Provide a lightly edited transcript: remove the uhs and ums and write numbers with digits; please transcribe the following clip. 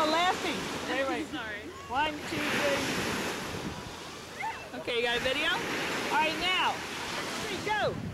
are laughing. Wait. Sorry. 1, 2, 3. Okay, you got a video? All right, now, 3, go.